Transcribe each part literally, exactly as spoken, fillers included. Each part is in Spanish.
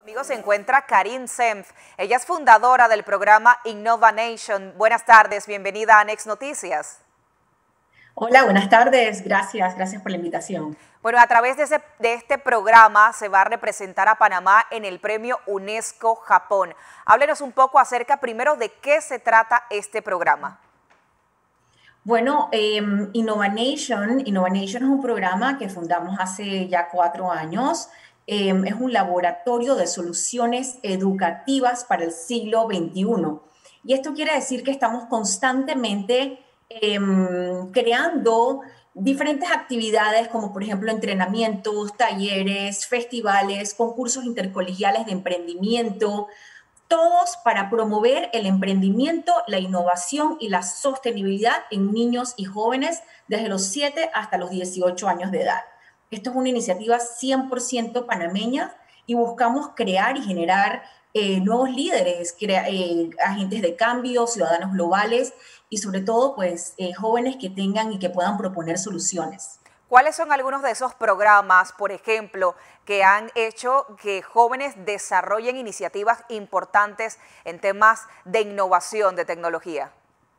Conmigo se encuentra Karin Senf. Ella es fundadora del programa Innovation. Buenas tardes, bienvenida a Next Noticias. Hola, buenas tardes. Gracias, gracias por la invitación. Bueno, a través de, ese, de este programa se va a representar a Panamá en el premio UNESCO Japón. Háblenos un poco acerca primero de qué se trata este programa. Bueno, eh, Innovation, Innovation es un programa que fundamos hace ya cuatro años. Eh, es un laboratorio de soluciones educativas para el siglo veintiuno. Y esto quiere decir que estamos constantemente eh, creando diferentes actividades como por ejemplo entrenamientos, talleres, festivales, concursos intercolegiales de emprendimiento, todos para promover el emprendimiento, la innovación y la sostenibilidad en niños y jóvenes desde los siete hasta los dieciocho años de edad. Esto es una iniciativa cien por ciento panameña y buscamos crear y generar eh, nuevos líderes, crea, eh, agentes de cambio, ciudadanos globales y sobre todo pues eh, jóvenes que tengan y que puedan proponer soluciones. ¿Cuáles son algunos de esos programas, por ejemplo, que han hecho que jóvenes desarrollen iniciativas importantes en temas de innovación, de tecnología?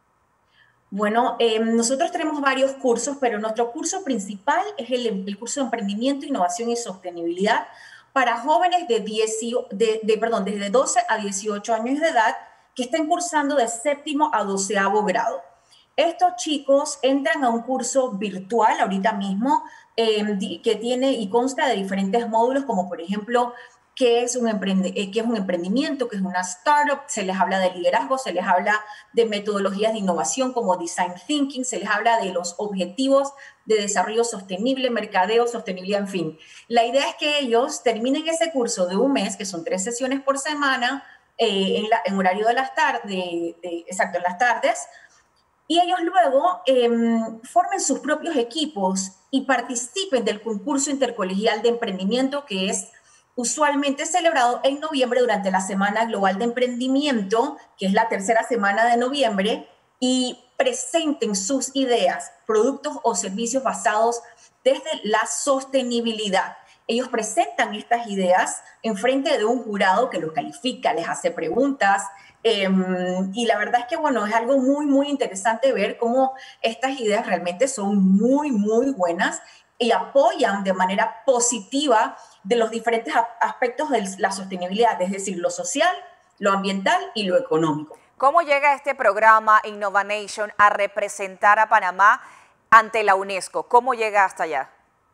Bueno, eh, nosotros tenemos varios cursos, pero nuestro curso principal es el, el curso de Emprendimiento, Innovación y Sostenibilidad para jóvenes de, diez, de, de, perdón, desde doce a dieciocho años de edad que estén cursando de séptimo a doceavo grado. Estos chicos entran a un curso virtual ahorita mismo eh, que tiene y consta de diferentes módulos, como por ejemplo, qué es, un emprende, qué es un emprendimiento, qué es una startup, se les habla de liderazgo, se les habla de metodologías de innovación como design thinking, se les habla de los objetivos de desarrollo sostenible, mercadeo, sostenibilidad, en fin. La idea es que ellos terminen ese curso de un mes, que son tres sesiones por semana, eh, en, la, en horario de las tardes, de, de, exacto, en las tardes, y ellos luego eh, formen sus propios equipos y participen del concurso intercolegial de emprendimiento que es usualmente celebrado en noviembre durante la Semana Global de Emprendimiento, que es la tercera semana de noviembre, y presenten sus ideas, productos o servicios basados desde la sostenibilidad. Ellos presentan estas ideas en frente de un jurado que los califica, les hace preguntas, eh, y la verdad es que, bueno, es algo muy, muy interesante ver cómo estas ideas realmente son muy, muy buenas y apoyan de manera positiva de los diferentes aspectos de la sostenibilidad, es decir, lo social, lo ambiental y lo económico. ¿Cómo llega este programa Innovation a representar a Panamá ante la UNESCO? ¿Cómo llega hasta allá?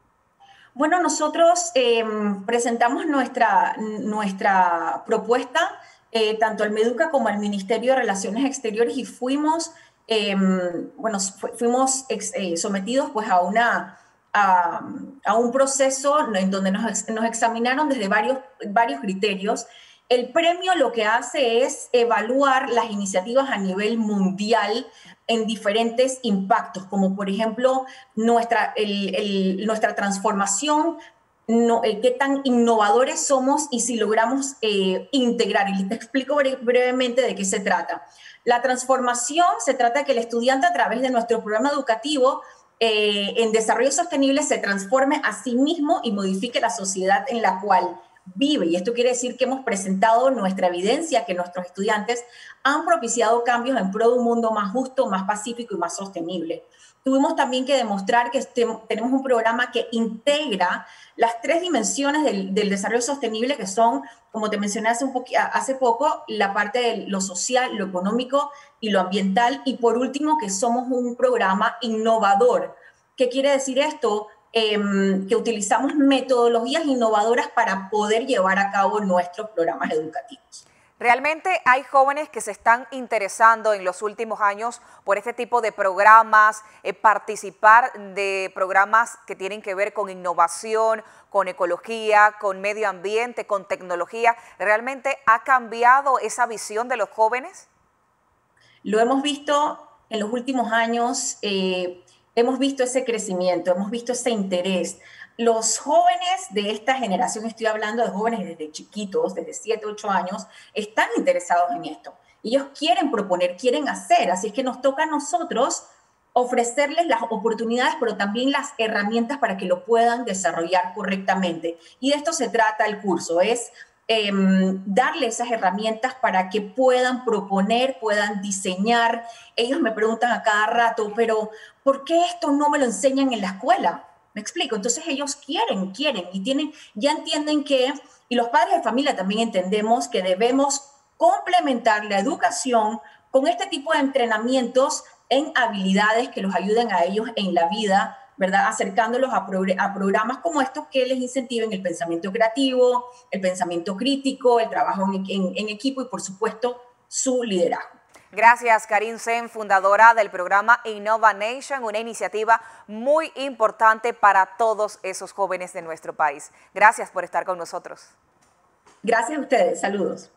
Bueno, nosotros eh, presentamos nuestra, nuestra propuesta eh, tanto al MEDUCA como al Ministerio de Relaciones Exteriores y fuimos, eh, bueno, fu fuimos ex, eh, sometidos pues a una A, a, un proceso en donde nos, nos examinaron desde varios, varios criterios. El premio lo que hace es evaluar las iniciativas a nivel mundial en diferentes impactos, como por ejemplo nuestra, el, el, nuestra transformación, no, eh, qué tan innovadores somos y si logramos eh, integrar. Y te explico bre brevemente de qué se trata. La transformación se trata de que el estudiante a través de nuestro programa educativo Eh, en desarrollo sostenible se transforme a sí mismo y modifique la sociedad en la cual vive. Y esto quiere decir que hemos presentado nuestra evidencia, que nuestros estudiantes han propiciado cambios en pro de un mundo más justo, más pacífico y más sostenible. Tuvimos también que demostrar que este, tenemos un programa que integra las tres dimensiones del, del desarrollo sostenible, que son, como te mencioné hace, un hace poco, la parte de lo social, lo económico y lo ambiental. Y por último, que somos un programa innovador. ¿Qué quiere decir esto? Eh, que utilizamos metodologías innovadoras para poder llevar a cabo nuestros programas educativos. Realmente hay jóvenes que se están interesando en los últimos años por este tipo de programas, eh, participar de programas que tienen que ver con innovación, con ecología, con medio ambiente, con tecnología. ¿Realmente ha cambiado esa visión de los jóvenes? Lo hemos visto en los últimos años, eh, hemos visto ese crecimiento, hemos visto ese interés. Los jóvenes de esta generación, estoy hablando de jóvenes desde chiquitos, desde siete, ocho años, están interesados en esto. Ellos quieren proponer, quieren hacer, así es que nos toca a nosotros ofrecerles las oportunidades, pero también las herramientas para que lo puedan desarrollar correctamente. Y de esto se trata el curso, es eh, darle esas herramientas para que puedan proponer, puedan diseñar. Ellos me preguntan a cada rato, pero ¿por qué esto no me lo enseñan en la escuela? ¿Me explico? Entonces ellos quieren, quieren y tienen, ya entienden que, y los padres de familia también entendemos que debemos complementar la educación con este tipo de entrenamientos en habilidades que los ayuden a ellos en la vida, ¿verdad? Acercándolos a, progr a programas como estos que les incentiven el pensamiento creativo, el pensamiento crítico, el trabajo en, en, en equipo y, por supuesto, su liderazgo. Gracias, Karin Sen, fundadora del programa Innova Nation, una iniciativa muy importante para todos esos jóvenes de nuestro país. Gracias por estar con nosotros. Gracias a ustedes. Saludos.